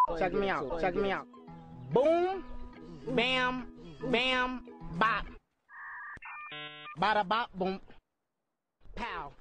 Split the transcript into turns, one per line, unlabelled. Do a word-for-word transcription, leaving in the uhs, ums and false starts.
Check me out. Check me out. Boom, bam, bam, bop. Bada bop, boom. Pow.